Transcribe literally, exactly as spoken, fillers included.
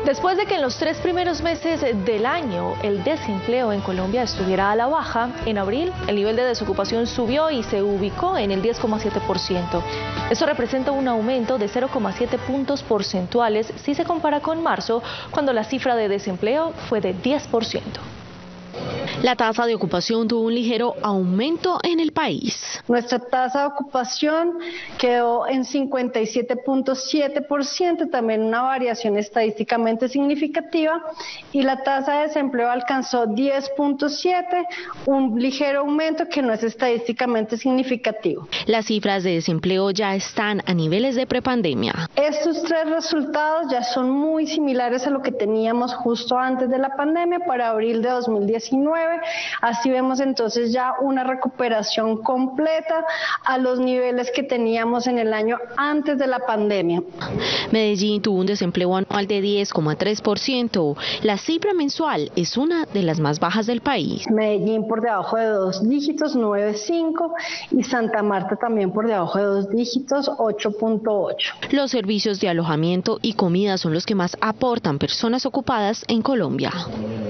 Después de que en los tres primeros meses del año el desempleo en Colombia estuviera a la baja, en abril el nivel de desocupación subió y se ubicó en el diez coma siete por ciento. Esto representa un aumento de cero coma siete puntos porcentuales si se compara con marzo, cuando la cifra de desempleo fue de diez por ciento. La tasa de ocupación tuvo un ligero aumento en el país. Nuestra tasa de ocupación quedó en cincuenta y siete punto siete por ciento, también una variación estadísticamente significativa, y la tasa de desempleo alcanzó diez punto siete, un ligero aumento que no es estadísticamente significativo. Las cifras de desempleo ya están a niveles de prepandemia. Estos tres resultados ya son muy similares a lo que teníamos justo antes de la pandemia para abril de dos mil diecinueve. Así vemos entonces ya una recuperación completa a los niveles que teníamos en el año antes de la pandemia. Medellín tuvo un desempleo anual de diez coma tres por ciento. La cifra mensual es una de las más bajas del país. Medellín por debajo de dos dígitos, nueve punto cinco, y Santa Marta también por debajo de dos dígitos, ocho punto ocho. Los servicios de alojamiento y comida son los que más aportan personas ocupadas en Colombia.